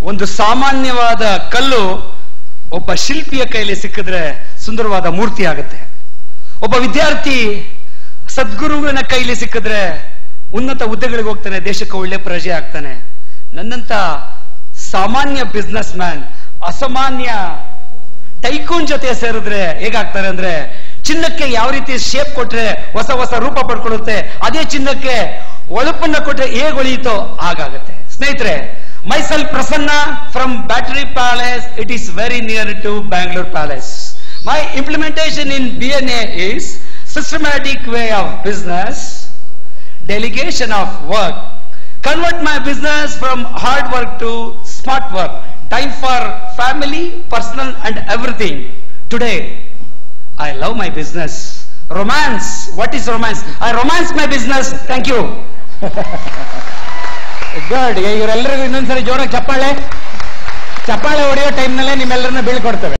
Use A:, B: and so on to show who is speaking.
A: ಒಂದು ಸಾಮಾನ್ಯವಾದ ಕಲ್ಲು ಒಬ್ಬ ಶಿಲ್ಪಿಯ ಕೈಲಿ ಸಿಕ್ಕಿದ್ರೆ ಸುಂದರವಾದ ಮೂರ್ತಿ ಆಗುತ್ತೆ. ಒಬ್ಬ ವಿದ್ಯಾರ್ಥಿ ಸದ್ಗುರುವಿನ ಕೈಲಿ ಸಿಕ್ಕಿದ್ರೆ ಉನ್ನತ ಹುದ್ದೆಗಳಿಗೆ ಹೋಗ್ತಾನೆ, ದೇಶಕ್ಕೆ ಒಳ್ಳೆ ಪ್ರಜೆ ಆಗ್ತಾನೆ. ನನ್ನಂತ ಸಾಮಾನ್ಯ ಬಿಸ್ನೆಸ್ ಮ್ಯಾನ್ ಅಸಾಮಾನ್ಯ ಟೈಕೂನ್ ಜೊತೆ ಸೇರಿದ್ರೆ ಹೇಗಾಗ್ತಾರೆ ಅಂದ್ರೆ, ಚಿನ್ನಕ್ಕೆ ಯಾವ ರೀತಿ ಶೇಪ್ ಕೊಟ್ರೆ ಹೊಸ ಹೊಸ ರೂಪ ಪಡ್ಕೊಳ್ಳುತ್ತೆ, ಅದೇ ಚಿನ್ನಕ್ಕೆ ಒಳಪನ್ನ ಕೊಟ್ರೆ ಹೇಗೆ ಒಳಿಯುತ್ತೋ ಹಾಗಾಗತ್ತೆ. ಸ್ನೇಹಿತರೆ, myself Prasanna from Battery Palace. It is very near to Bangalore Palace. My implementation in BNA is systematic way of business, delegation of work, convert my business from hard work to smart work, time for family, personal and everything. Today, I love my business. Romance. What is romance? I romance my business. Thank you.
B: Good. ಇವರೆಲ್ಲರಿಗೂ ಇನ್ನೊಂದ್ಸರಿ ಜೋರಾಗಿ ಚಪ್ಪಾಳೆ ಹೊಡೆಯೋ ಟೈಮ್ನಲ್ಲೇ ನಿಮ್ಮೆಲ್ಲರನ್ನ ಬೀಳ್ಕೊಡ್ತೇವೆ.